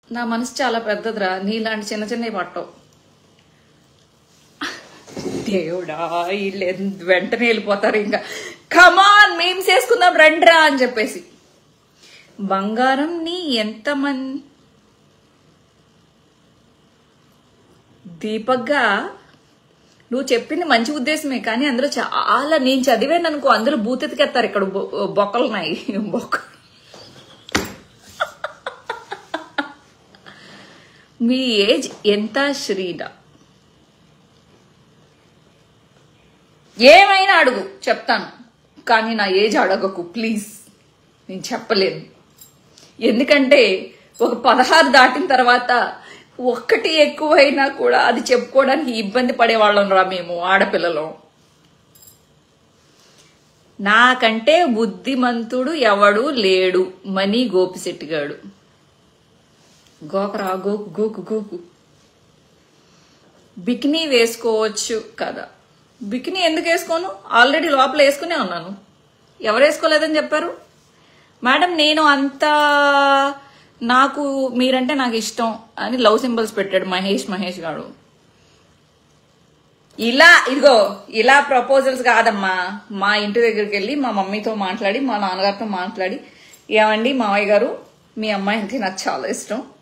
నా మనసు చాలా పెద్దదిరా, నీలాంటి చిన్న చిన్నవి పట్టవు. దేవుడా, వీళ్ళు వెంటనే వెళ్ళిపోతారు. ఇంకా కమాన్ మేము చేసుకుందాం రండ్రా అని చెప్పేసి. బంగారం నీ ఎంతమంది దీపక్గా నువ్వు చెప్పింది మంచి ఉద్దేశమే, కానీ అందులో చాలా నేను చదివాను అనుకో, అందులో బూతెతికెత్తారు. ఇక్కడ బొక్కలున్నాయి. మీ ఏజ్ ఎంత శ్రీడ? ఏమైనా అడుగు చెప్తాను, కానీ నా ఏజ్ అడగకు ప్లీజ్. నేను చెప్పలేను, ఎందుకంటే ఒక 16 దాటిన తర్వాత ఒక్కటి ఎక్కువైనా కూడా అది చెప్పుకోవడానికి ఇబ్బంది పడేవాళ్ళం రా మేము ఆడపిల్లలు. నాకంటే బుద్ధిమంతుడు ఎవడు లేడు. మనీ గోపిశెట్టి గాడు. గోకరా గోకు గోకు గోకు. బికినీ వేసుకోవచ్చు కదా. బికినీ ఎందుకు వేసుకోను? ఆల్రెడీ లోపల వేసుకునే ఉన్నాను. ఎవరు వేసుకోలేదని చెప్పారు మేడం? నేను అంతా నాకు మీరంటే నాకు ఇష్టం అని లవ్ సింబల్స్ పెట్టాడు మహేష్ గారు. ఇదిగో ఇలా ప్రపోజల్స్ కాదమ్మా. మా ఇంటి దగ్గరికి వెళ్ళి మా మమ్మీతో మాట్లాడి మా నాన్నగారితో మాట్లాడి, ఏమండి మావయ్య గారు మీ అమ్మాయి అంటే నాకు చాలా ఇష్టం,